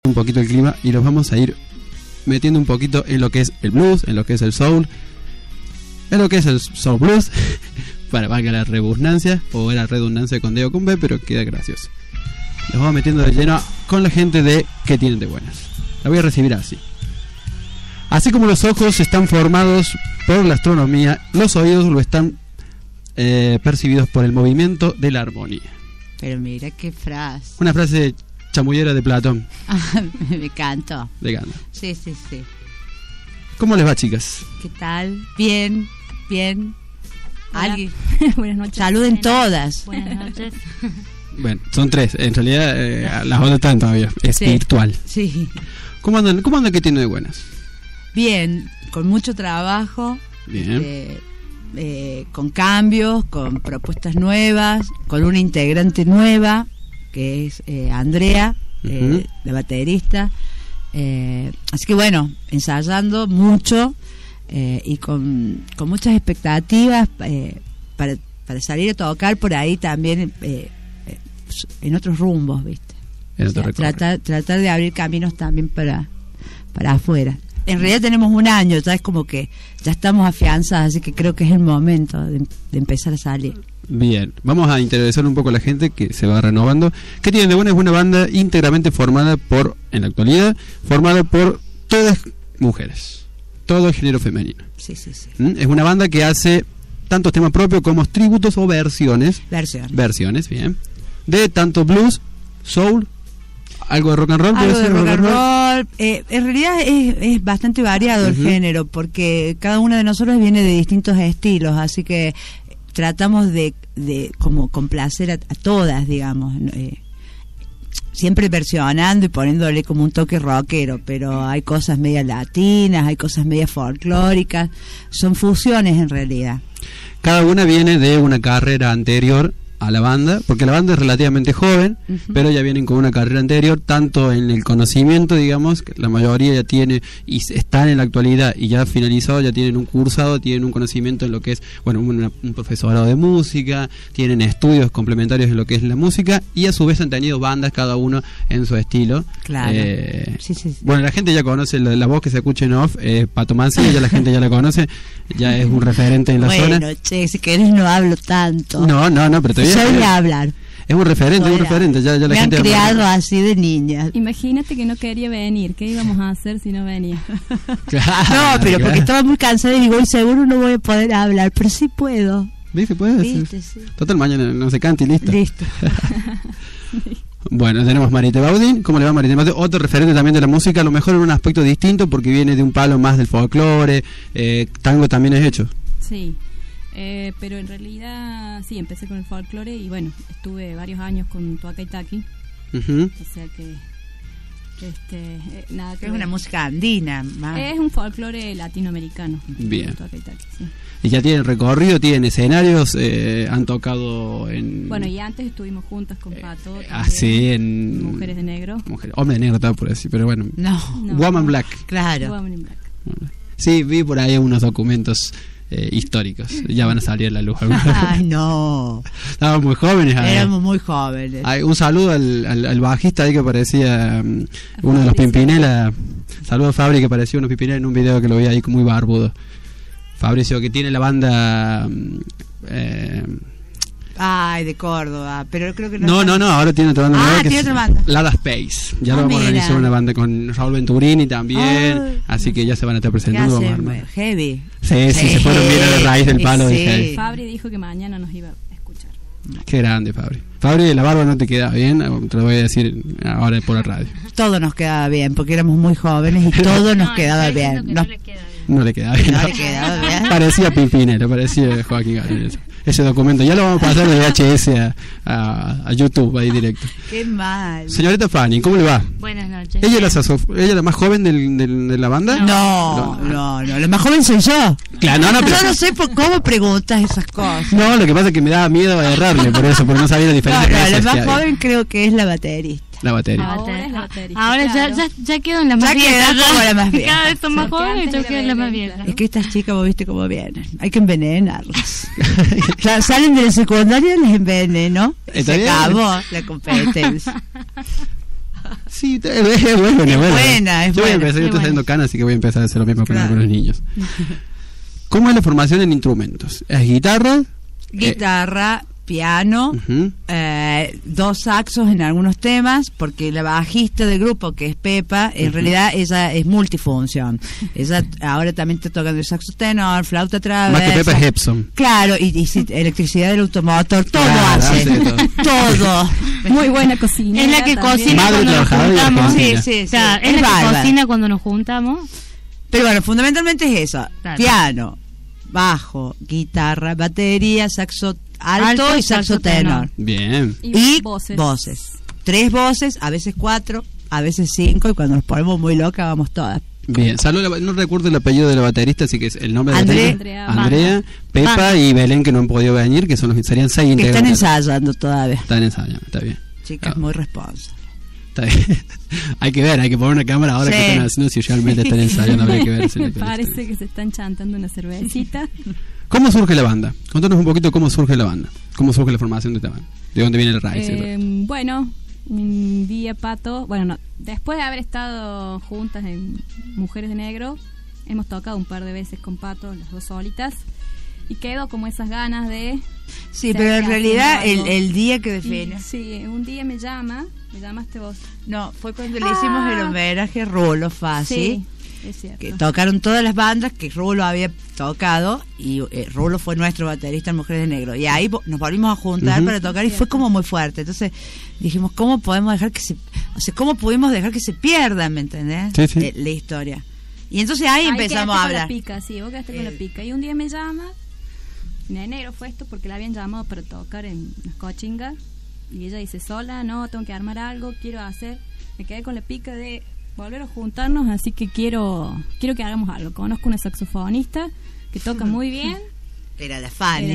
un poquito el clima y los vamos a ir metiendo un poquito en lo que es el blues, en lo que es el soul, en lo que es el soul blues, para valga la redundancia, o la redundancia con D o con B, pero queda gracioso. Los vamos metiendo de lleno con la gente de ¿Qué tienen de buenas? La voy a recibir así. Así como los ojos están formados por la astronomía, los oídos lo están percibidos por el movimiento de la armonía. Pero mira qué frase. Una frase chamullera de Platón. Me encantó. De Gana. Sí. ¿Cómo les va, chicas? ¿Qué tal? Bien. Hola. ¿Alguien? Buenas noches. Saluden todas. Buenas noches. Bueno, son 3. En realidad, las otras están todavía. Es Sí. virtual. Sí. ¿Cómo andan? ¿Qué tiene de buenas? Bien, con mucho trabajo. Bien. Con cambios, con propuestas nuevas, con una integrante nueva que es Andrea, la baterista. Así que bueno, ensayando mucho y con muchas expectativas para salir a tocar por ahí también en otros rumbos, ¿viste? En otro recorrido. Tratar de abrir caminos también para afuera. En realidad tenemos un año, ya es como que ya estamos afianzadas, así que creo que es el momento de empezar a salir. Bien, vamos a interesar un poco a la gente que se va renovando. ¿Qué tienen de buena? Es una banda íntegramente formada en la actualidad, formada por todas mujeres, todo el género femenino. Sí. Es una banda que hace tantos temas propios como tributos o versiones, bien, de tanto blues, soul, algo de rock and roll. Algo de rock and roll. En realidad es bastante variado el género, porque cada una de nosotros viene de distintos estilos, así que tratamos de como complacer a todas, digamos, siempre versionando y poniéndole como un toque rockero, pero hay cosas medias latinas, hay cosas medias folclóricas, son fusiones en realidad. Cada una viene de una carrera anterior a la banda, porque la banda es relativamente joven, pero ya vienen con una carrera anterior, tanto en el conocimiento, digamos, que la mayoría ya tiene y están en la actualidad y ya finalizado, ya tienen un cursado, tienen un conocimiento en lo que es, bueno, un profesorado de música, tienen estudios complementarios en lo que es la música y a su vez han tenido bandas cada uno en su estilo. Claro. Sí. Bueno, la gente ya conoce la voz que se escucha en off, Pato Mancini, ya la gente ya la conoce, ya es un referente en la zona. Bueno, che, si querés no hablo tanto. No, pero todavía soy de hablar. Es un referente, ya la me gente han criado así de niña. Imagínate que no quería venir. ¿Qué íbamos a hacer si no venía? Claro, no, pero porque estaba muy cansada y digo, seguro no voy a poder hablar, pero sí puedo. ¿Viste? Puedes. Sí. Total, mañana no se canta y listo. Listo. Bueno, tenemos Marité Baudín. ¿Cómo le va, Marité Baudín? Otro referente también de la música, a lo mejor en un aspecto distinto porque viene de un palo más del folclore. Tango también es hecho. Sí. Pero en realidad sí, empecé con el folclore y bueno, estuve varios años con Tuaca y Taqui. O sea que nada que es ver. una música andina más. Es un folclore latinoamericano. Bien. Tuaca y Taqui, sí. Y ya tienen recorrido, tienen escenarios, han tocado en... Bueno, y antes estuvimos juntas con Pato. Sí, en... Mujeres de Negro. Hombre de Negro estaba por decir, pero bueno. No. Woman Black. Claro. Woman in Black. Sí, vi por ahí unos documentos históricos. Ya van a salir a la luz. Ay, no. Estábamos muy jóvenes. Éramos muy jóvenes. Un saludo al bajista ahí que parecía uno de los Pimpinela. Saludo a Fabri que parecía uno Pimpinela en un video que lo vi ahí muy barbudo. Fabricio, que tiene la banda... Ay, de Córdoba, pero creo que no, ahora tiene otra banda nueva que tiene otra banda. Lada Space. Ya lo vamos a organizar una banda con Raúl Venturini también, así que ya se van a estar presentando. Heavy. Sí, se fueron bien a la raíz del palo de Heavy. Fabri dijo que mañana nos iba a escuchar. Qué grande, Fabri. Fabri, la barba no te queda bien, te lo voy a decir ahora por la radio. Todo nos quedaba bien, porque éramos muy jóvenes y todo nos quedaba bien. No le quedaba bien. Parecía Pimpinela, parecía Joaquín Gabriel. Ese documento, ya lo vamos a pasar de VHS a YouTube ahí directo. Qué mal. Señorita Fanny, ¿cómo le va? Buenas noches. ¿Ella es la más joven de la banda? No, la más joven soy yo. Claro, pero... Yo no sé cómo preguntas esas cosas. No, lo que pasa es que me daba miedo a errarle por eso, porque no sabía la diferencia. La más joven creo que es la baterista. La batería. Ahora claro. ya quedo en la más vieja. La más vieja. Cada vez son más jóvenes y yo quedo en la más vieja. Es que estas chicas, vos viste cómo vienen. Hay que envenenarlas. Claro, salen de la secundaria y les enveneno. Se acabó la competencia. Sí, es buena. Es yo voy a empezar, yo estoy haciendo canas, así que voy a empezar a hacer lo mismo con algunos niños. ¿Cómo es la formación en instrumentos? ¿Es guitarra? Piano, 2 saxos en algunos temas, porque la bajista del grupo, que es Pepa, en realidad ella es multifunción. Ella ahora también está tocando el saxo tenor, flauta traversa. Más que Pepa es Epson. Claro, y electricidad del automotor, todo hace. Todo. Muy buena cocina. Es la que cocina cuando nos juntamos. Sí. O sea, es la que cocina cuando nos juntamos. Pero bueno, fundamentalmente es eso. Claro. Piano, bajo, guitarra, batería, saxo alto y saxo tenor. Bien. Y voces. 3 voces, a veces 4, a veces 5, y cuando nos ponemos muy locas vamos todas. Bien, no recuerdo el apellido de la baterista, así que es el nombre de Andrea, Pepa Banda. Y Belén, que no han podido venir, que serían 6 integrantes. Están ensayando todavía. Están ensayando, está bien. Chicas muy responsables. Está bien. Hay que ver, hay que poner una cámara ahora que están haciendo, si realmente están ensayando, habría que ver. Me parece que se están chantando una cervecita. ¿Cómo surge la banda? Contanos un poquito cómo surge la banda. ¿Cómo surge la formación de esta banda? ¿De dónde viene el raíz? Bueno, un día Pato, después de haber estado juntas en Mujeres de Negro, hemos tocado un par de veces con Pato, las 2 solitas, y quedó como esas ganas de... Sí, pero en realidad el día que define... Sí, un día me llamaste vos. No, fue cuando le hicimos el homenaje a Rulo Fassi. Sí. Es cierto. Que tocaron todas las bandas que Rulo había tocado, y Rulo fue nuestro baterista en Mujeres de Negro, y ahí nos volvimos a juntar para tocar, y fue como muy fuerte. Entonces dijimos, ¿cómo podemos dejar que cómo pudimos dejar que se pierda, ¿me entendés? Sí. La historia. Y entonces ahí empezamos a hablar. Con la pica, sí, vos quedaste con la pica. Y un día me llama, en enero fue esto, porque la habían llamado para tocar en las cochingas, y ella dice, sola, no, tengo que armar algo, quiero hacer. Me quedé con la pica de volver a juntarnos, así que quiero que hagamos algo. Conozco una saxofonista que toca muy bien. Era la Fanny.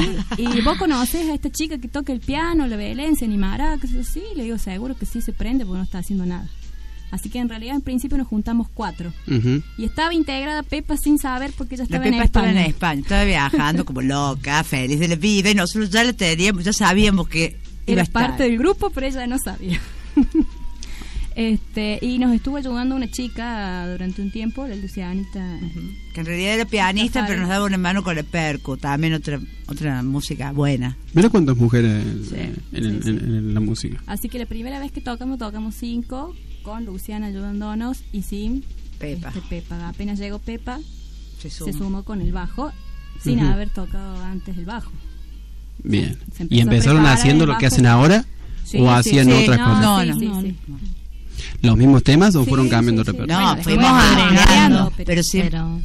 Y vos conoces a esta chica que toca el piano, la Belén, se animará, que sí. Le digo, seguro que sí se prende porque no está haciendo nada. Así que en realidad en principio nos juntamos 4. Y estaba integrada Pepa sin saber, porque ella estaba en España. Estaba en España, estaba viajando como loca, feliz de la vida, y nosotros ya la teníamos, ya sabíamos que era parte del grupo, pero ella no sabía. Y nos estuvo ayudando una chica durante un tiempo, la Lucianita, que en realidad era pianista, pero nos daba una mano con el percu, también otra música buena. Mira cuántas mujeres en la música. Así que la primera vez que tocamos 5, con Luciana ayudándonos, y sin Pepa. Pepa. Apenas llegó Pepa, se sumó con el bajo, sin haber tocado antes el bajo. Bien. ¿Y empezaron haciendo lo que hacen ahora? ¿O hacían otras cosas? No. ¿Los mismos temas o fueron cambiando de repertorio? No, fuimos agregando, pero sí. No.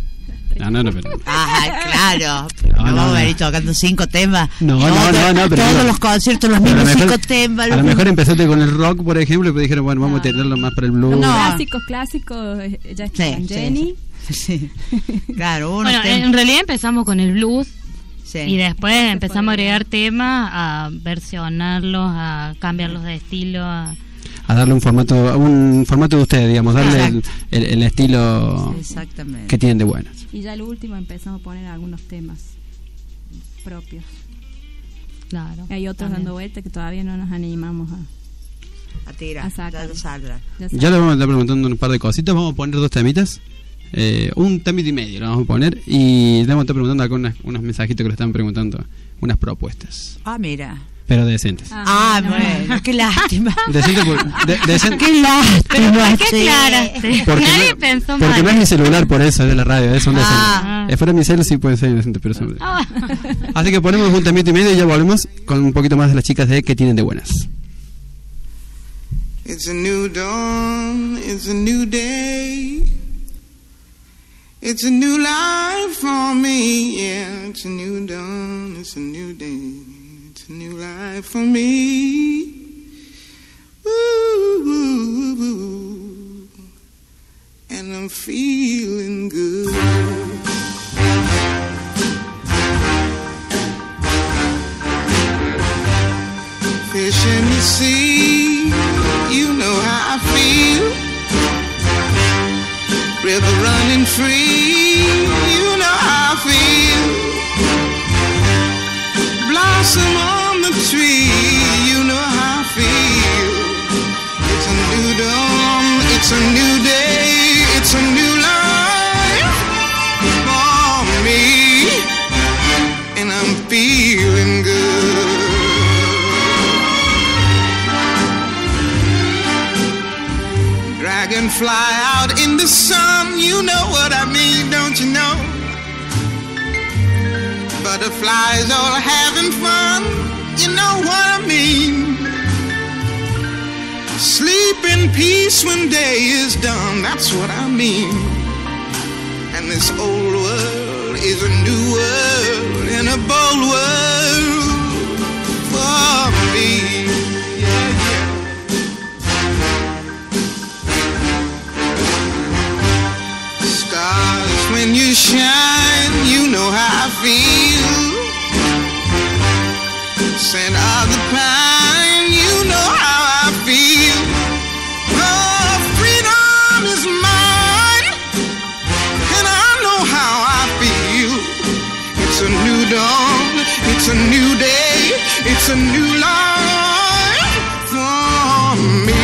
Claro. No vamos a ir tocando 5 temas. No, pero todos los conciertos, los mismos 5 temas. A lo mejor empezaste con el rock, por ejemplo, y pues dijeron, bueno, vamos a tenerlo más para el blues. Clásicos, ya está con Jenny. Sí. Claro, en realidad empezamos con el blues. Sí. Y después empezamos a agregar temas, a versionarlos, a cambiarlos de estilo, a darle un formato de ustedes, digamos, darle el estilo que tienen de buenas. Y ya lo último empezamos a poner algunos temas propios. Claro. Hay otros dando vueltas que todavía no nos animamos a tirar, ya saldrá. Ya le vamos a estar preguntando un par de cositas. Vamos a poner 2 temitas. Un temita y medio lo vamos a poner, y le vamos a estar preguntando acá unos mensajitos que le están preguntando, unas propuestas. Mira. Pero decentes. Bueno, qué lástima. Decente qué lástima. Qué clara. Nadie pensó mal. Porque no es mi celular, por eso es de la radio, son decentes. Fuera mi celular sí puede ser indecente, pero son. Así que ponemos un temita y medio y ya volvemos con un poquito más de las chicas de ¿Qué tienen de buenas? It's a new dawn, it's a new day. It's a new life for me, yeah. It's a new dawn, it's a new day. It's a new life for me. Ooh, ooh, ooh. And I'm feeling good. Fish in the sea, you know how I feel. River running free, you know how I feel. Blossom on the tree, you know how I feel. It's a new dragonfly out in the sun. You know what I mean, don't you know? Butterflies all having fun. You know what I mean? Sleep in peace when day is done. That's what I mean. And this old world is a new world and a bold world for me. Yeah, yeah. Stars, when you shine, you know how I feel. Scent of the pine, you know how I feel. Oh, freedom is mine, and I know how I feel. It's a new dawn, it's a new day, it's a new life for me.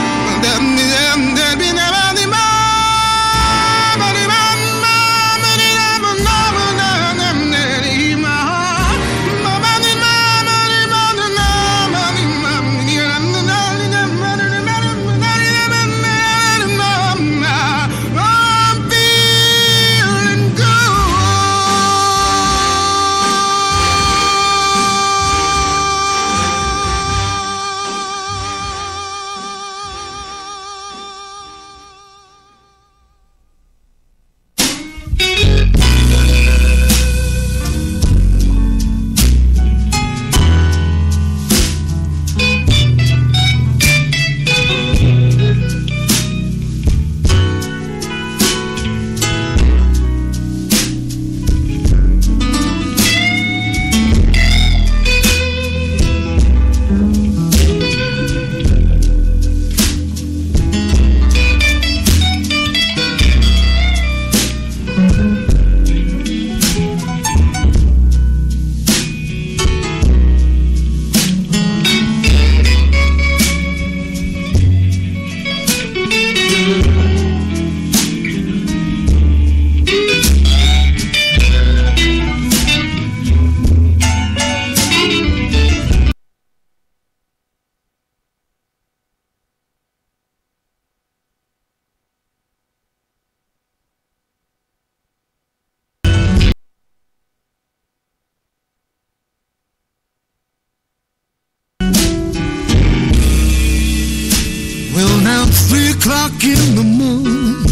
Well, now it's 3 o'clock in the morning,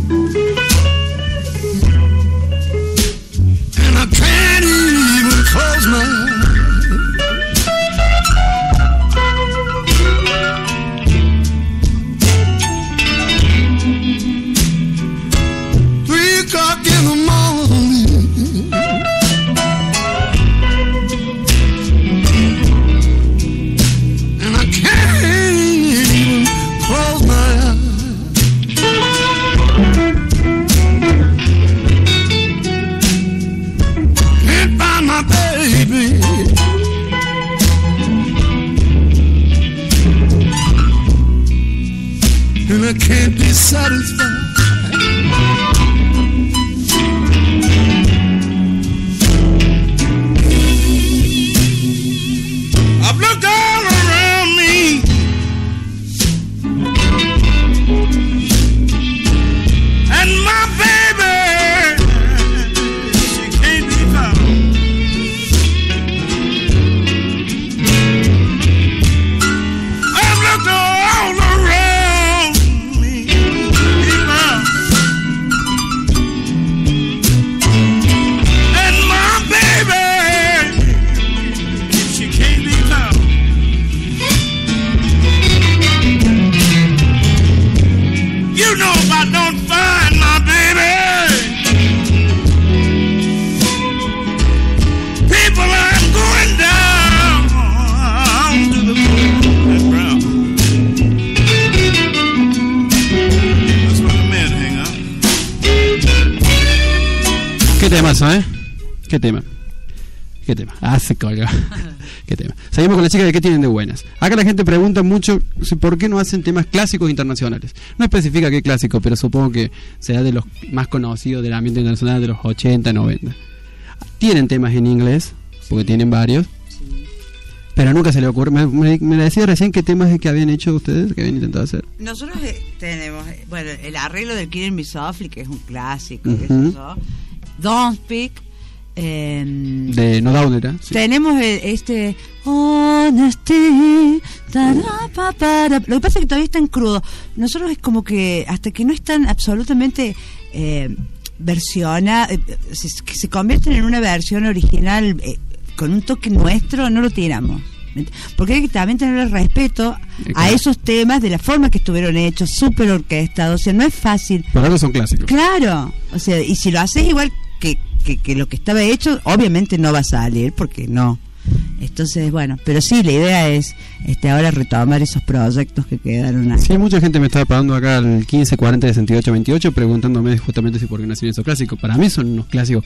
and I can't even close my eyes. 3 o'clock in the morning, and I can't even close my eyes. Can't find my baby, and I can't be satisfied. I've looked all around me, and my baby, she can't be found. I've looked all around me, and my baby, she can't be found. You know if I don't find my baby, people, I'm going down to the ground. That's where the men hang out. Qué temazo, ¿eh? Qué tema. Qué tema. Ah, se colgó. Qué tema. Seguimos con la chica de qué tienen de buenas. Acá la gente pregunta mucho por qué no hacen temas clásicos internacionales. No especifica qué clásico, pero supongo que será de los más conocidos del ambiente internacional de los 80, 90. Tienen temas en inglés, porque tienen varios. Pero nunca se le ocurre. Me decía recién qué temas es que habían hecho ustedes, que habían intentado hacer. Nosotros tenemos, bueno, el arreglo del Killing Me Softly, que es un clásico, que Ujú. es eso. Don't Speak. De No Doubt, ¿era? Sí. Tenemos Honesty. Lo que pasa es que todavía están crudos. Nosotros es como que hasta que no están absolutamente versionados, que se convierten en una versión original con un toque nuestro, no lo tiramos. Porque hay que también tener respeto a esos temas de la forma que estuvieron hechos, súper orquestados. O sea, no es fácil. Por algo son clásicos. Claro, o sea, y si lo haces igual que lo que estaba hecho, obviamente no va a salir, porque no. Entonces, bueno, pero sí, la idea es ahora retomar esos proyectos que quedaron ahí. Sí, mucha gente me estaba pagando acá al 1540 de 6828 preguntándome justamente si por qué nacieron esos clásicos. Para mí son unos clásicos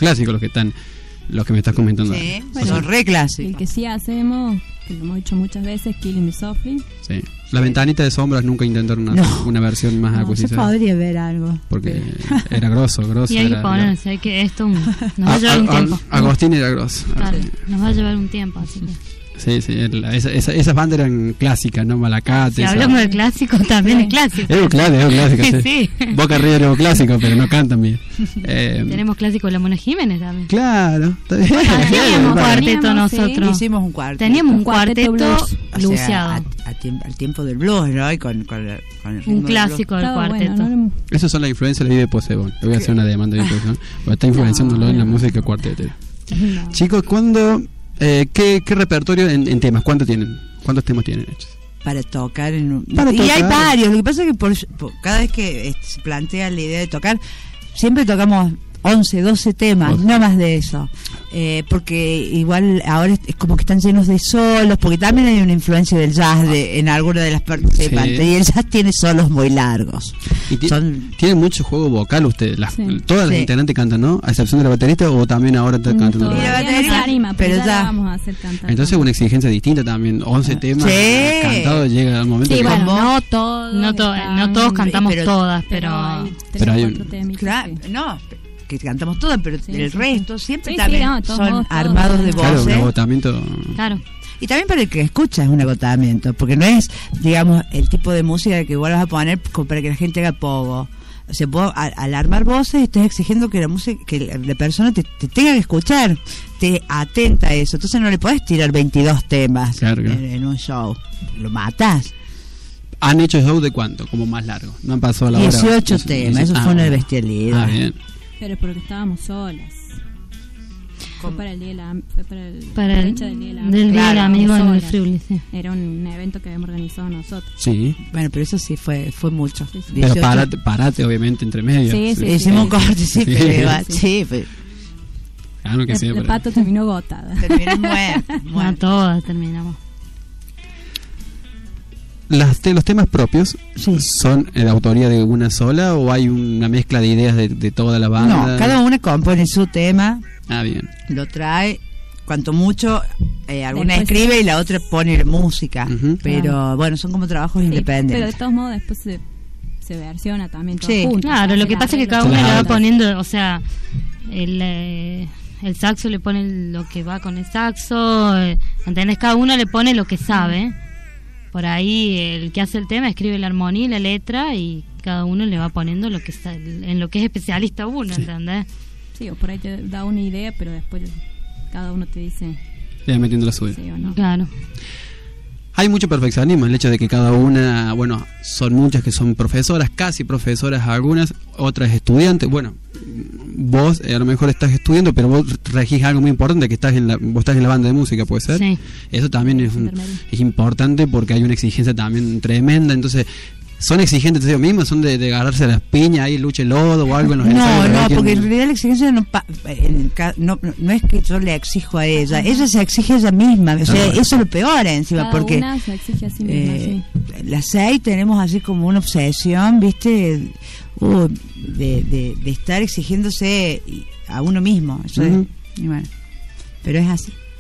los que me estás comentando. Sí, Bueno, son re clásicos. El que sí hacemos, que lo hemos dicho muchas veces, Killing Me Softly. Sí. La ventanita de sombras nunca intentaron una versión más No, se acusada. podría ver algo. Porque era grosso. Y hay que ponerse, hay que esto nos va a llevar un tiempo. Agostín era grosso. Claro, nos va a llevar un tiempo, así que. Sí, esas bandas eran clásicas, ¿no? Malacate. Si hablamos de clásicos, también es clásico. Es un clásico, sí. Sí. Boca River es un clásico, pero no cantan bien. Tenemos clásico de la Mona Jiménez también. Claro, está bien. Teníamos cuarteto nosotros. Hicimos un cuarteto. Teníamos un cuarteto blues. O sea, luciado. al tiempo del blues, ¿no? Y con el ritmo Un del clásico del Estaba cuarteto. bueno, ¿no? Esas son las influencias de Vive Posebón. Le voy a hacer una demanda de Posebón. Porque está influenciándolo en la música cuartetera. No. Chicos, ¿qué repertorio en temas? ¿Cuántos temas tienen hechos? para tocar en un... Para y hay tocar. varios. Lo que pasa es que por cada vez que se plantea la idea de tocar, siempre tocamos 11, 12 temas, no más de eso. Porque igual ahora es como que están llenos de solos, porque también hay una influencia del jazz en alguna de las partes Sí. de pantalla, y el jazz tiene solos muy largos. Y tienen mucho juego vocal ustedes. Todas las Sí. integrantes cantan, ¿no? A excepción de la baterista, o también ahora están cantando. Y la Todavía no se batería, anima, pero pero ya ya. la vamos a hacer cantar. Entonces una exigencia distinta también. 11 temas Sí. cantados, llega el momento Sí, que... bueno, ¿Cómo? no todos. No todos cantamos pero- todas, pero pero hay hay un- 3 o 4 temitas Claro, que- no, que cantamos todas, pero Sí, el sí, resto siempre Sí, también sí, no, de todos son modos, todos. armados de Claro, un voces. agotamiento. Claro. Y también para el que escucha es un agotamiento, porque no es, digamos, el tipo de música que vos vas a poner como para que la gente haga pogo. O sea, vos al armar voces estás exigiendo que la música, que la persona te tenga que escuchar, te atenta a eso. Entonces no le podés tirar 22 temas Claro. en un show. Lo matás. ¿Han hecho show de cuánto? Como más largo. No han pasado la hora. 18 temas, eso fue una bestialidad. Ah, bien. Pero es porque estábamos solas. Fue para el día de la Para la el fecha del día de la del Día del Claro, Amigo en el solas. Friuli, sí. Era un evento que habíamos organizado nosotros. Sí. Bueno, pero eso sí fue mucho. Sí, sí. Pero 18. parate, obviamente, entre medio. Sí, sí. Hicimos un corte, sí, Sí. pero igual, Sí. sí, pero Claro que sí. El pero- pato terminó agotada. terminó muerto. No todas terminamos. ¿Los temas propios Sí. son de autoría de una sola o hay una mezcla de ideas de toda la banda? No, cada una compone su tema, Ah, bien. lo trae, cuanto mucho, alguna Después- escribe y la otra pone música, Ujú. pero bueno, son como trabajos Sí, pero de independientes. todos modos después se versiona también todo Sí. junto. Claro, Se lo hace que el pasa es que cada arreglo. uno le va Claro. poniendo, o sea, el saxo le pone lo que va con el saxo, ¿entendés? Cada uno le pone lo que sabe. Por ahí el que hace el tema escribe la armonía y la letra y cada uno le va poniendo lo que en lo que es especialista uno, ¿entendés? Sí, o por ahí te da una idea, pero después cada uno te dice Le va metiendo la suya. sí o no. Claro. Hay mucho perfeccionismo en el hecho de que cada una, bueno, son muchas que son profesoras, casi profesoras algunas, otras estudiantes. Bueno, vos a lo mejor estás estudiando, pero vos regís algo muy importante, que vos estás en la banda de música, ¿puede ser? Sí. Eso también Intermedio. es importante porque hay una exigencia también tremenda. Entonces, ¿son exigentes ellos mismos? ¿Son de agarrarse las piñas ahí, lucha el lodo o algo en los ensayos? No, de no, alguien? porque en realidad la exigencia no es que yo le exijo a ella, ella se exige a ella misma, o sea, eso es lo peor encima, Cada porque una se exige a sí misma, sí. las 6 tenemos así como una obsesión, ¿viste? De estar exigiéndose a uno mismo, eso es, Ujú. y bueno, pero es así.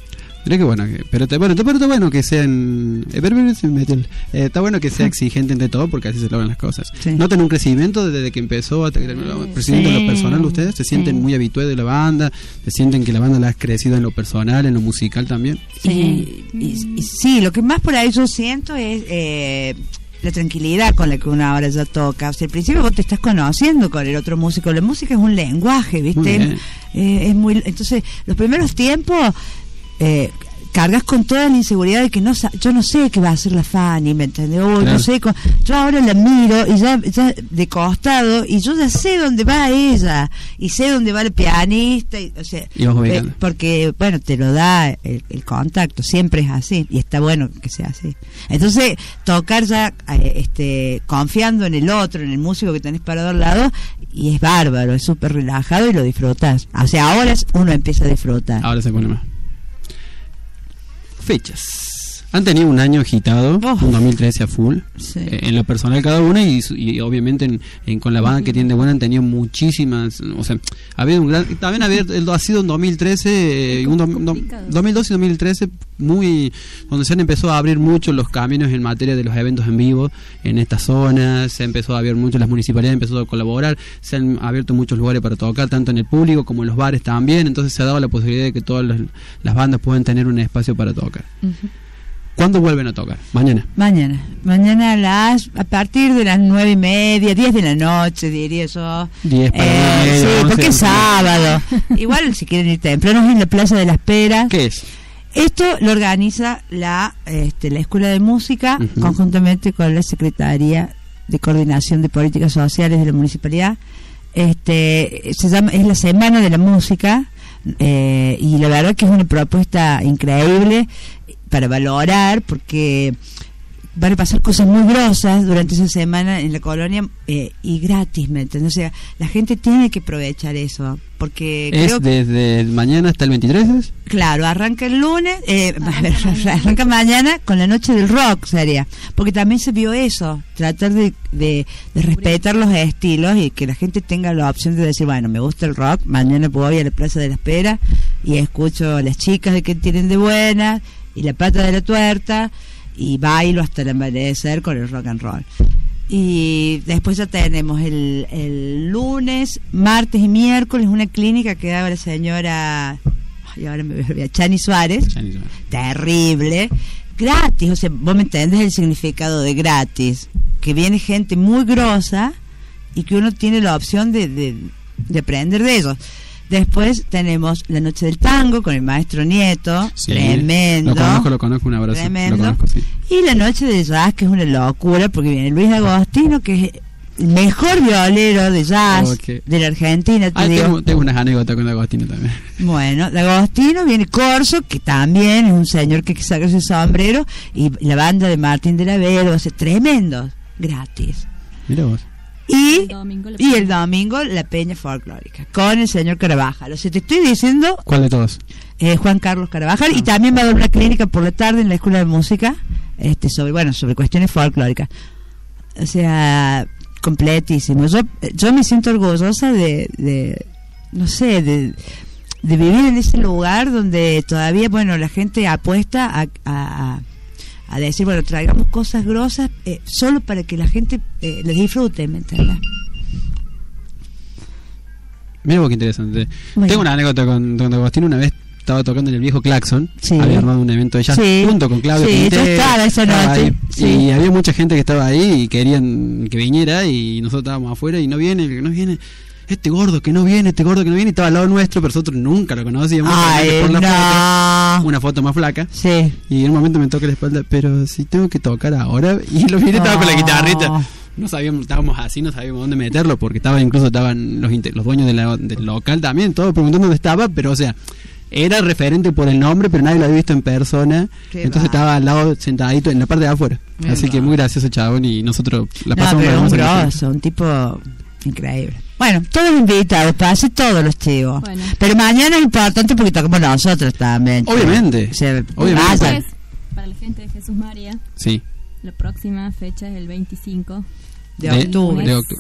Mirá que bueno, pero está bueno que sean. Está bueno que sea exigente entre todo porque así se logran las cosas. Sí. ¿Notan un crecimiento desde que empezó hasta que terminó el presidente en lo personal? ¿Ustedes se sienten muy habituados de la banda? ¿Se sienten que la banda la ha crecido en lo personal, en lo musical también? Y sí, lo que más por ahí yo siento es la tranquilidad con la que uno ahora ya toca. O sea, al principio vos te estás conociendo con el otro músico. La música es un lenguaje, ¿viste? Es muy. Entonces, los primeros tiempos cargas con toda la inseguridad de que yo no sé qué va a hacer la Fanny, ¿me entendés? No sé, yo ahora la miro y ya de costado y yo ya sé dónde va ella y sé dónde va el pianista, o sea, porque bueno, te lo da el contacto, siempre es así y está bueno que sea así. Entonces, tocar ya confiando en el otro, en el músico que tenés parado al lado, y es bárbaro, es súper relajado y lo disfrutas. O sea, ahora uno empieza a disfrutar. Ahora se pone más. Fechas. Han tenido un año agitado, un 2013 a full, en lo personal cada una y obviamente con la banda que tiene de buena han tenido muchísimas, o sea, ha habido un gran, también ha sido un 2013, 2012 y 2013 muy, donde se han empezado a abrir mucho los caminos en materia de los eventos en vivo en esta zona, se empezó a abrir mucho, las municipalidades han empezado a colaborar, se han abierto muchos lugares para tocar, tanto en el público como en los bares también, entonces se ha dado la posibilidad de que todas las bandas puedan tener un espacio para tocar. ¿Cuándo vuelven a tocar? Mañana a partir de las 9:30, 10 de la noche, diría yo. 10 para sí, 11, porque es sábado. Igual si quieren ir temprano es en la Plaza de la Espera. ¿Qué es? Esto lo organiza la Escuela de Música, conjuntamente con la Secretaría de Coordinación de Políticas Sociales de la Municipalidad. Es la Semana de la Música, y la verdad que es una propuesta increíble para valorar, porque van a pasar cosas muy grosas durante esa semana en la colonia, y gratis, ¿me entiendes? O sea, la gente tiene que aprovechar eso, porque ¿es desde mañana hasta el 23? Claro, arranca el lunes, arranca mañana con la noche del rock, sería, porque también se vio eso, tratar de respetar los estilos y que la gente tenga la opción de decir, bueno, me gusta el rock, mañana voy a la Plaza de la Espera y escucho a las chicas de que tienen de buena y la pata de la tuerta y bailo hasta el amanecer con el rock and roll. Y después ya tenemos el lunes, martes y miércoles una clínica que daba la señora, ahora me veo, Chani Suárez. Terrible, gratis, o sea, vos me entendés el significado de gratis, que viene gente muy grosa y que uno tiene la opción de aprender de ellos. Después tenemos la Noche del Tango con el maestro Nieto, tremendo. Lo conozco, un abrazo. Tremendo. Lo conozco, sí. Y la Noche de Jazz, que es una locura, porque viene Luis Agostino, que es el mejor violero de jazz de la Argentina. Tengo unas anécdotas con Agostino también. Bueno, de Agostino viene Corso, que también es un señor que saca ese sombrero, y la banda de Martín de la Vega, o sea, tremendo, gratis. Mira vos. Y el domingo la Peña Folclórica con el señor Carabajal. O sea, te estoy diciendo. ¿Cuál de todos? Juan Carlos Carabajal. Y también va a dar una clínica por la tarde en la Escuela de Música, sobre cuestiones folclóricas. O sea, completísimo. Yo me siento orgullosa de vivir en ese lugar donde todavía, bueno, la gente apuesta a decir, bueno, traigamos cosas grosas solo para que la gente les disfrute, ¿me entiendes? Mira vos qué interesante. Bueno. Tengo una anécdota con Don Agostino. Una vez estaba tocando en el viejo Claxon, había armado un evento de jazz junto con Claudio Quintero, yo estaba esa noche, y había mucha gente que estaba ahí y querían que viniera, y nosotros estábamos afuera y no viene, este gordo que no viene, y estaba al lado nuestro, pero nosotros nunca lo conocíamos. Una foto más flaca, y en un momento me toca la espalda, pero si tengo que tocar ahora, y lo miré, estaba con la guitarrita, no sabíamos, estábamos así, no sabíamos dónde meterlo, porque estaban los dueños del local también, todos preguntando dónde estaba, pero o sea, era referente por el nombre, pero nadie lo había visto en persona. Entonces estaba al lado, sentadito en la parte de afuera. Así que muy gracioso, chabón, y nosotros la pasamos. Pero un grosso, un tipo increíble. Bueno, todos invitados, pase todos los chivos. Bueno. Pero mañana es importante porque tocamos nosotros también. Obviamente. Obviamente. Para la gente de Jesús María. Sí. La próxima fecha es el 25 de octubre. De octubre.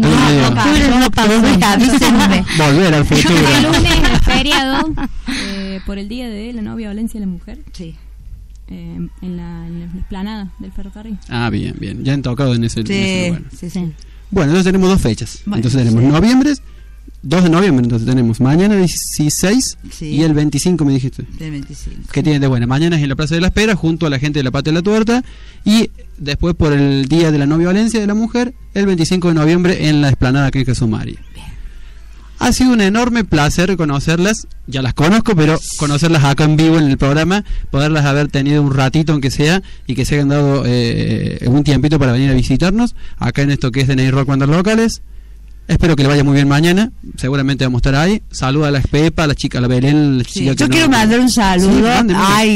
Volver al futuro. El lunes es feriado. por el día de la no violencia de la mujer, Sí. en la explanada del ferrocarril. Ah, bien, bien. Ya han tocado en ese lugar. Sí. Bueno, entonces tenemos 2 fechas. Bueno, Entonces tenemos noviembre, 2 de noviembre, entonces tenemos mañana 16 Sí. y el 25 me dijiste. Del 25. ¿Qué tienen de buena? Mañana es en la Plaza de la Espera, junto a la gente de la Pata de la Tuerta, y después por el Día de la No Violencia de la Mujer, el 25 de noviembre en la explanada que es Jesús María. Ha sido un enorme placer conocerlas, ya las conozco, pero conocerlas acá en vivo en el programa, poderlas haber tenido un ratito aunque sea, y que se hayan dado un tiempito para venir a visitarnos, acá en esto que es de Ney Rock Bandas Locales. Espero que le vaya muy bien mañana, seguramente vamos a estar ahí. Saluda a la Pepa, a la chica, a la Belén, la Sí, chica que yo no- quiero mandar un saludo Sí, mande.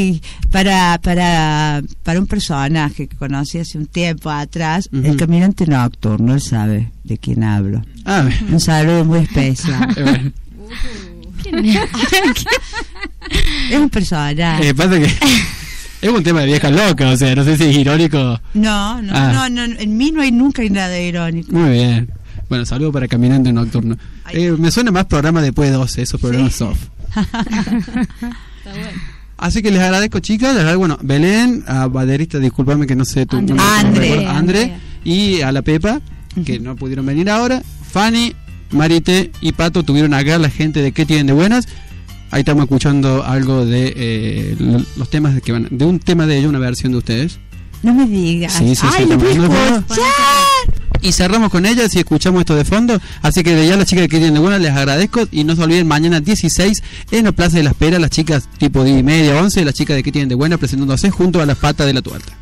para un personaje que conocí hace un tiempo atrás, Ujú. el caminante nocturno, él sabe de quién hablo. Ah, Un saludo muy especial. bueno. Es un personaje. Pasa que es un tema de vieja loca, o sea, no sé si es irónico. No, Ah. en mí no hay nunca nada irónico. Muy bien. Bueno, saludo para Caminante Nocturno. Me suena más programa después de 12, esos programas soft. Está bueno. Así que les agradezco, chicas. Les agradezco, bueno, Belén, a Baderista, discúlpame que no sé tu André. nombre, André. no recuerdo, André, y a la Pepa, que no pudieron venir ahora. Fanny, Marité y Pato tuvieron acá la gente de ¿Qué tienen de buenas? Ahí estamos escuchando algo de los temas que van, de un tema de ellos, una versión de ustedes. No me digas. Sí, sí, Ay, sí, lo voy a estamos viendo. escuchar. Y cerramos con ellas y escuchamos esto de fondo. Así que de ya las chicas que tienen de buena les agradezco. Y no se olviden, mañana 16 en la Plaza de la Espera, las chicas tipo 10:30, 11, las chicas de que tienen de buena presentándose junto a las Patas de la Tuerta.